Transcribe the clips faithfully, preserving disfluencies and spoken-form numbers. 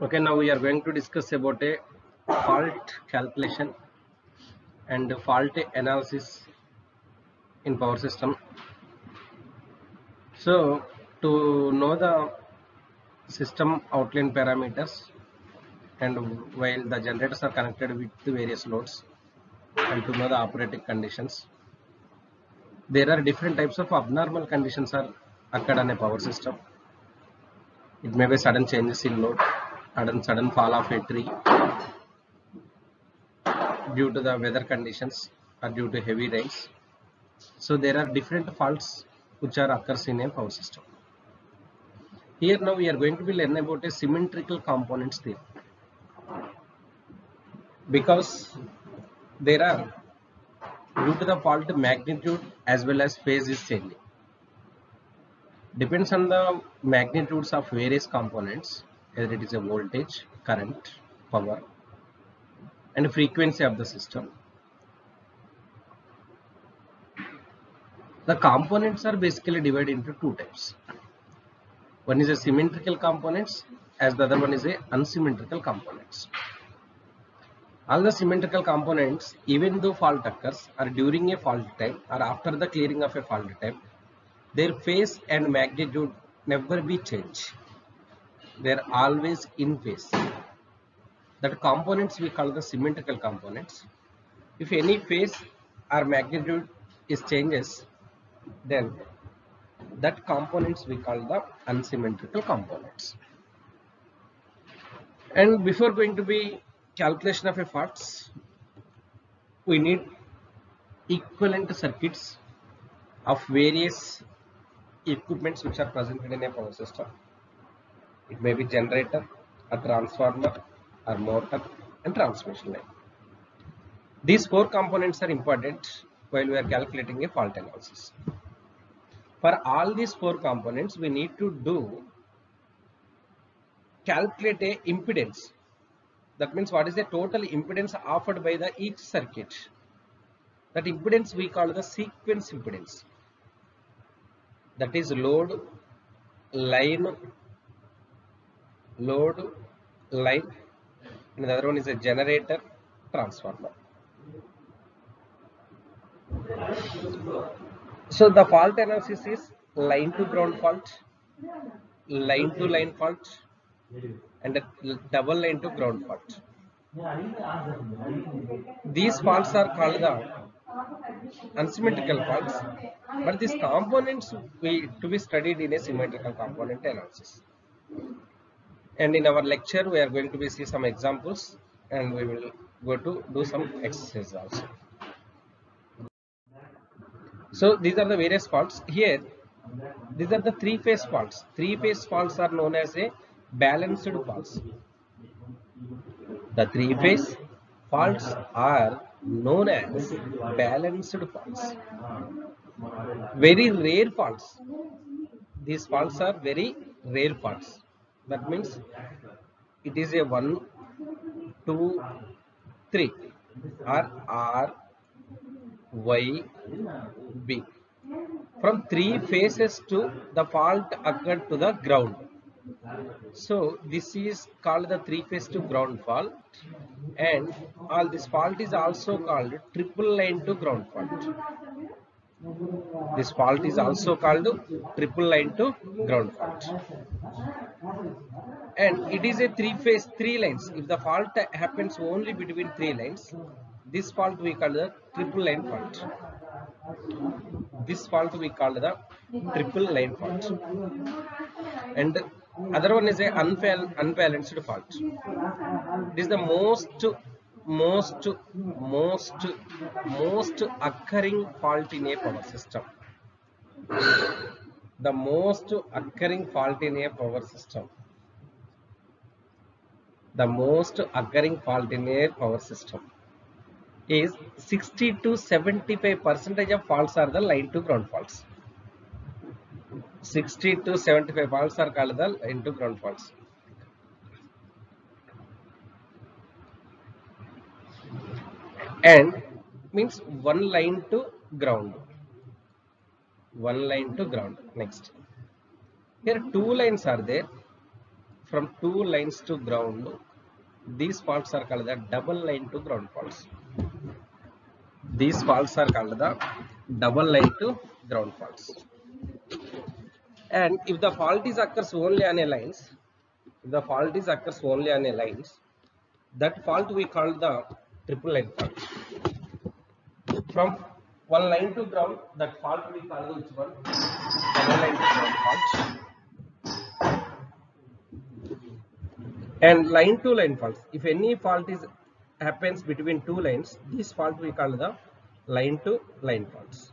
Okay, now we are going to discuss about a fault calculation and fault analysis in power system. So to know the system outline parameters and while the generators are connected with the various loads and to know the operating conditions, there are different types of abnormal conditions are occurred on a power system. It may be sudden changes in load, sudden sudden fall of a tree due to the weather conditions or due to heavy rains. So there are different faults which are occurs in a power system. Here now we are going to be learn about a symmetrical components theory, because there are due to the fault magnitude as well as phase is changing. Depends on the magnitudes of various components, whether it is a voltage, current, power, and frequency of the system. The components are basically divided into two types. One is a symmetrical components, as the other one is a unsymmetrical components. All the symmetrical components, even though fault occurs or during a fault time or after the clearing of a fault time, their phase and magnitude never be changed. They are always in phase. That components we call the symmetrical components. If any phase or magnitude is changes, then that components we call the unsymmetrical components. And before going to be calculation of a faults, we need equivalent circuits of various equipments which are present in a power system. It may be generator, a transformer, or motor, and transmission line. These four components are important while we are calculating a fault analysis. For all these four components, we need to do calculate a impedance. That means what is the total impedance offered by the each circuit. That impedance we call the sequence impedance. That is load, line, load, line, and the other one is a generator, transformer. So the fault analysis is line to ground fault, line to line fault, and a double line to ground fault. These faults are called the unsymmetrical faults, but these components we to be studied in a symmetrical component analysis. And in our lecture we are going to be see some examples, and we will go to do some exercises also. So these are the various faults. Here these are the three phase faults. Three phase faults are known as a balanced faults. The three phase faults are known as balanced faults. Very rare faults. These faults are very rare faults. That means it is a one, two, three, or R, Y, B. From three phases to the fault occurred to the ground. So this is called the three phase to ground fault, and all this fault is also called triple line to ground fault. This fault is also called triple line to ground fault, and it is a three phase, three lines. If the fault happens only between three lines, this fault we call the triple line fault. This fault we call the triple line fault, and other one is a unbalanced fault. This is the most most most most occurring fault in a power system. The most occurring fault in a power system. The most occurring fault in a power system is sixty to seventy-five percentage of faults are the line to ground faults. sixty to seventy-five faults are called the line to ground faults. And means one line to ground. One line to ground. Next. Here two lines are there. from two lines to ground, these faults are called the double line to ground faults. These faults are called the double line to ground faults. And if the fault is occurs only on a lines, if the fault is occurs only on a lines, that fault we call the triple line fault. From one line to ground, that fault we call the which one? Double line to ground fault. And line to line faults. If any fault is happens between two lines, this fault we call the line to line faults.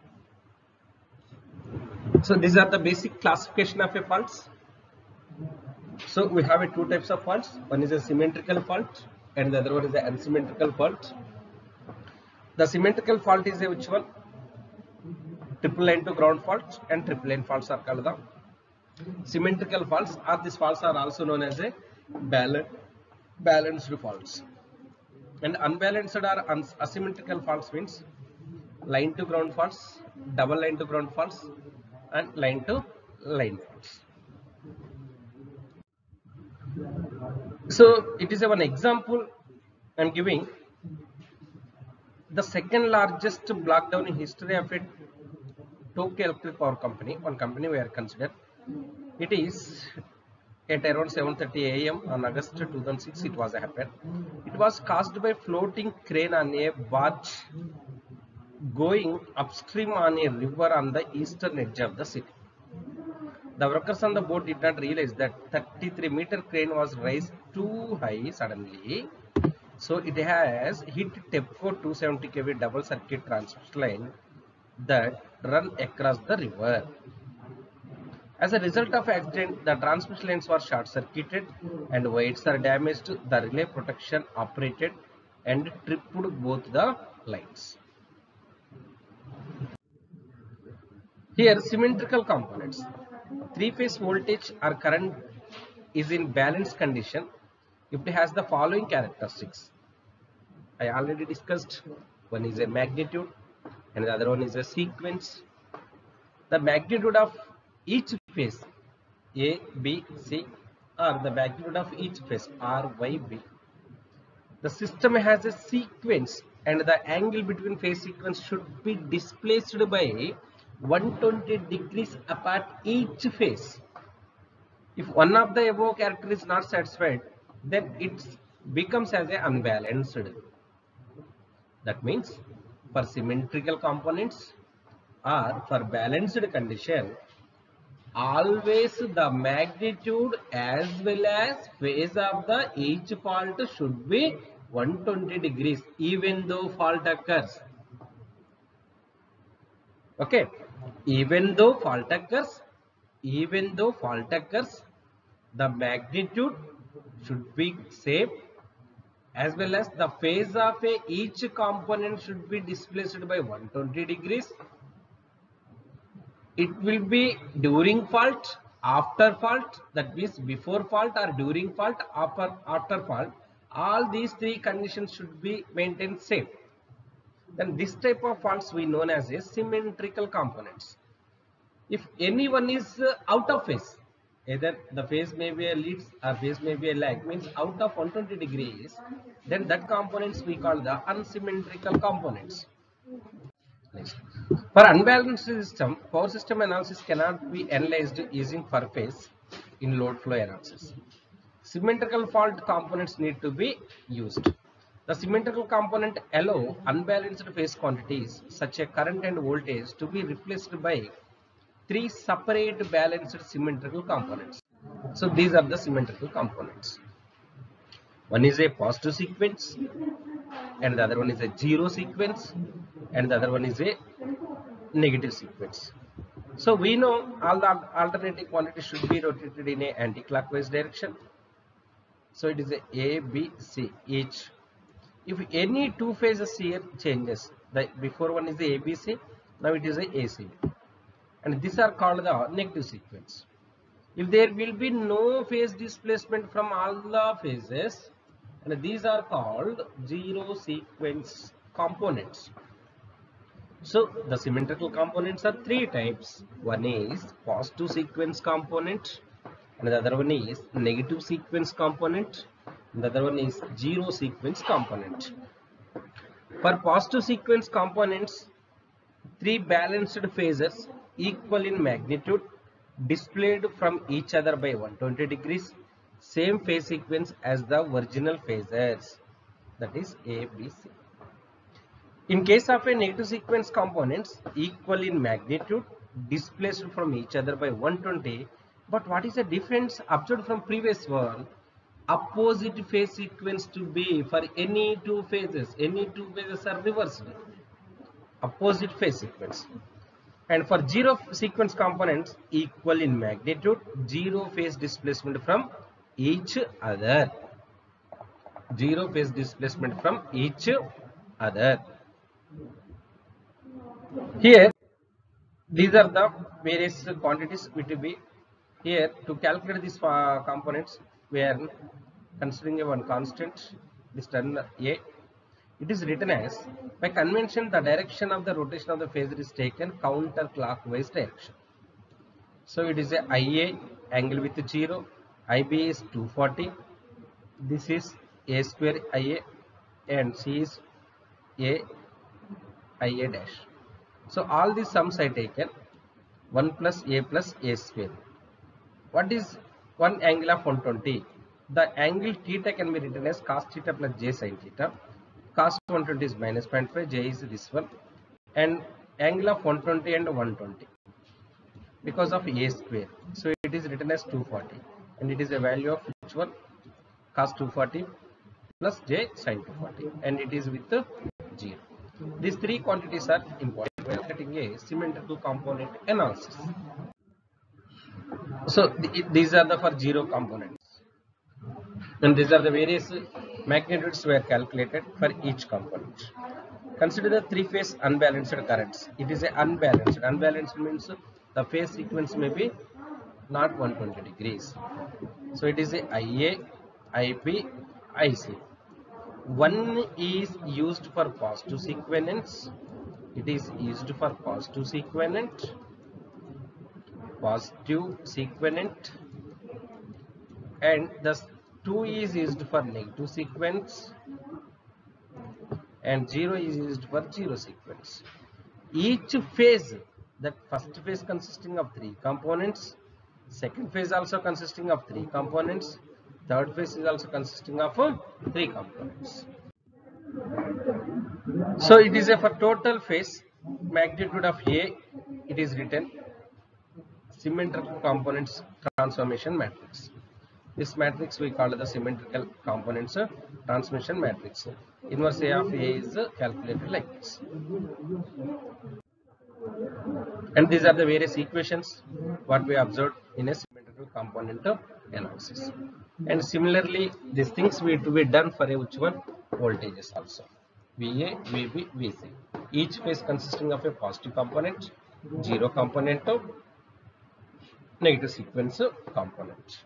So these are the basic classification of a faults. So we have a two types of faults. One is a symmetrical fault and the other one is the unsymmetrical fault. The symmetrical fault is a which one? Triple line to ground fault, and triple line faults are called the symmetrical faults, or these faults are also known as a balanced balanced faults. And unbalanced or asymmetrical faults means line to ground faults, double line to ground faults, and line to line faults. So it is a one example I am giving. The second largest blockdown in history of it, Tokyo Electric Power Company, one company we are considered. It is at around seven thirty A M on August two thousand six. It was happened. It was caused by floating crane on a barge going upstream on a river on the eastern edge of the city. The workers on the boat did not realize that thirty-three meter crane was raised too high suddenly. So it has hit TEPCO two seventy K V double circuit transmission line that run across the river. As a result of accident, the transmission lines were short circuited and wires are damaged. The relay protection operated and tripped both the lines. Here, symmetrical components. Three-phase voltage or current is in balanced condition if it has the following characteristics. I already discussed. One is a magnitude and the other one is a sequence. The magnitude of each phase A, B, C, or the magnitude of each phase R, Y, B. The system has a sequence and the angle between phase sequence should be displaced by one hundred twenty degrees apart each phase. If one of the above character is not satisfied, then it becomes as a unbalanced. That means for symmetrical components or for balanced condition, always the magnitude as well as phase of the each fault should be one hundred twenty degrees even though fault occurs. Okay, even though fault occurs, even though fault occurs, the magnitude should be same as well as the phase of a each component should be displaced by one hundred twenty degrees. It will be during fault, after fault, that means before fault or during fault, after, after fault. All these three conditions should be maintained same. Then this type of faults we known as a symmetrical components. If anyone is uh, out of phase, either the phase may be a lead or phase may be a lag, means out of one hundred twenty degrees, then that components we call the unsymmetrical components. Next. For unbalanced system, power system analysis cannot be analyzed using per phase in load flow analysis. Symmetrical fault components need to be used. The symmetrical component allow unbalanced phase quantities such as current and voltage to be replaced by three separate balanced symmetrical components. So these are the symmetrical components. One is a positive sequence and the other one is a zero sequence and the other one is a negative sequence. So we know all the alternating quantities should be rotated in a anti-clockwise direction. So it is a A, B, C each. If any two phases here changes, the before one is the A B C, now it is a A C B, and these are called the negative sequence. If there will be no phase displacement from all the phases, and these are called zero sequence components. So the symmetrical components are three types. One is positive sequence component, and the other one is negative sequence component, and the other one is zero sequence component. For positive sequence components, three balanced phases equal in magnitude displayed from each other by one hundred twenty degrees, same phase sequence as the original phases, that is A, B, C. In case of a negative sequence components equal in magnitude displaced from each other by one hundred twenty, but what is the difference observed from previous one? Opposite phase sequence to be for any two phases, any two phases are reversed, opposite phase sequence. And for zero sequence components equal in magnitude, zero phase displacement from each other, zero phase displacement from each other. Here these are the various quantities which will be here. To calculate these uh, components, we are considering a one constant, this term A. It is written as, by convention, the direction of the rotation of the phasor is taken counterclockwise direction. So it is a I A angle with zero, I B is two forty, this is A square I A, and C is A I A dash. So all these sums I taken one plus A plus A square. What is one angle of one hundred twenty? The angle theta can be written as cos theta plus j sin theta. Cos one hundred twenty is minus zero point five, j is this one, and angle of one hundred twenty and one hundred twenty because of A square. So it is written as two hundred forty, and it is a value of which one? Cos two hundred forty plus j sin two hundred forty, and it is with the zero. These three quantities are important when getting a symmetrical component analysis. So th these are the for zero components, and these are the various magnitudes were calculated for each component. Consider the three phase unbalanced currents. It is a unbalanced. Unbalanced means the phase sequence may be not one hundred twenty degrees. So it is a I A, I B, I C. One is used for positive sequence. It is used for positive sequent, positive sequent, and the two is used for negative sequence, and zero is used for zero sequence. Each phase, that first phase consisting of three components, second phase also consisting of three components, third phase is also consisting of uh, three components. So it is a for total phase magnitude of A, it is written symmetrical components transformation matrix. This matrix we call the symmetrical components uh, transformation matrix. Inverse A of A is uh, calculated like this. And these are the various equations what we observed in a symmetrical component uh, analysis. And similarly, these things will to be done for a which one? Voltages also. V A, V B, V C. Each phase consisting of a positive component, zero component, of negative sequence component.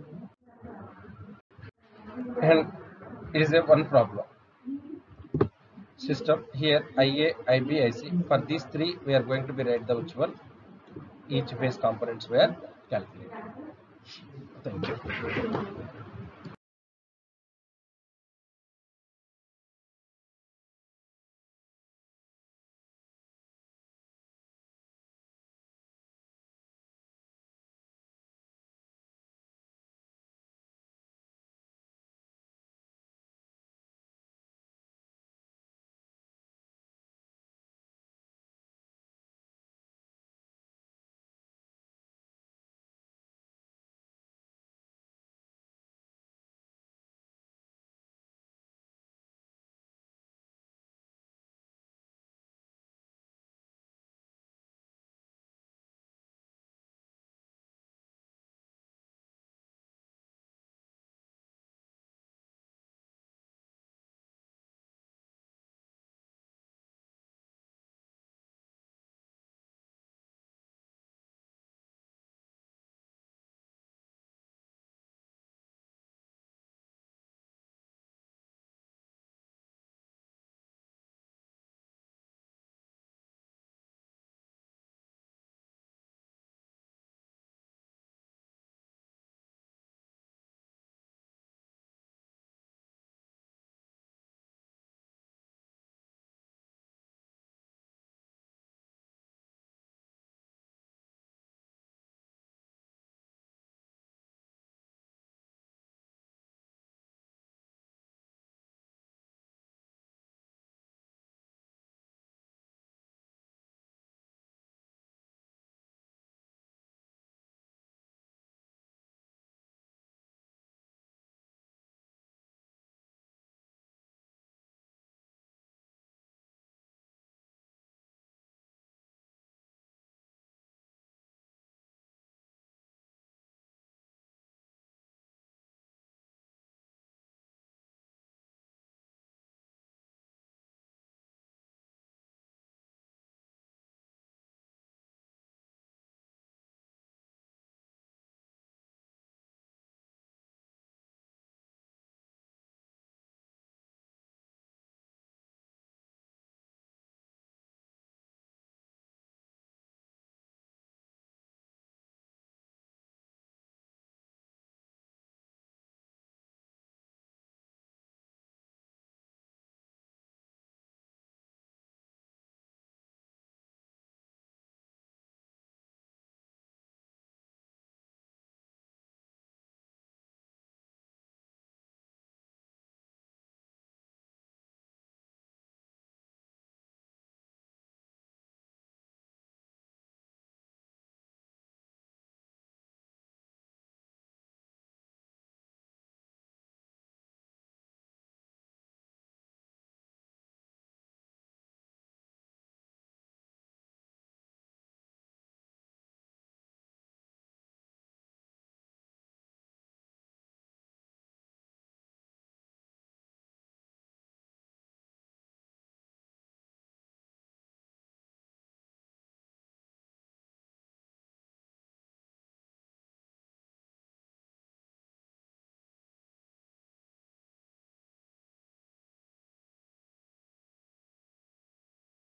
And it is a one problem system. Here I A, I B, I C. For these three, we are going to be write the which one? Each phase components were calculated. Thank you.